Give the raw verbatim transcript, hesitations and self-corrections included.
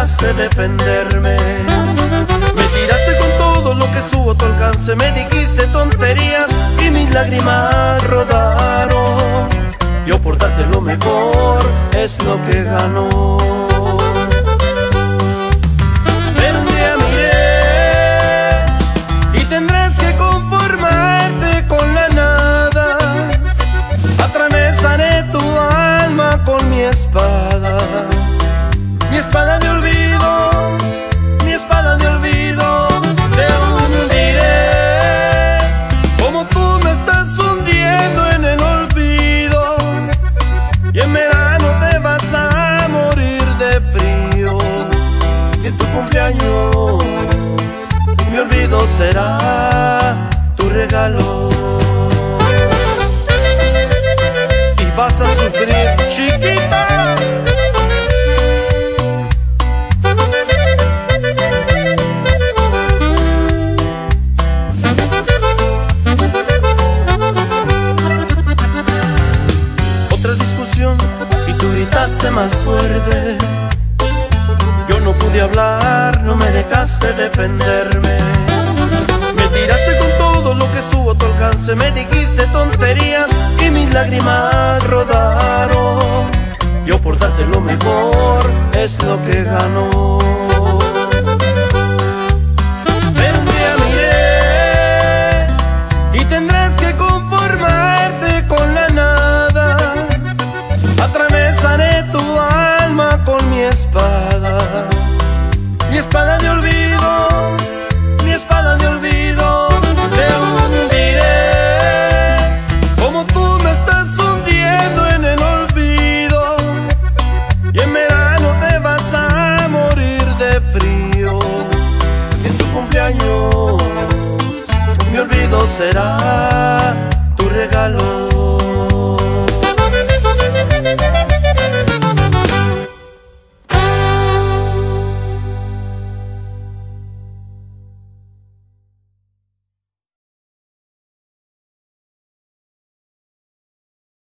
dejaste defenderme. Me tiraste con todo lo que estuvo a tu alcance, me dijiste tonterías y mis lágrimas rodaron. Yo por darte lo mejor es lo que ganó. Pero un día miré y tendrás que conformarte con la nada. Atravesaré tu alma con mi espada, mi espada de olvido, mi espada de olvido. Te hundiré como tú me estás hundiendo en el olvido, y en verano te vas a morir de frío, y en tu cumpleaños mi olvido será tu regalo. Y vas a sufrir, chiquita. Otra discusión y tú gritaste más fuerte. Yo no pude hablar, no me dejaste defenderme. Me tiraste con todo lo que estuvo a tu alcance, me dijiste tonterías y mis lágrimas rodaron. Yo por darte lo mejor es lo que ganó.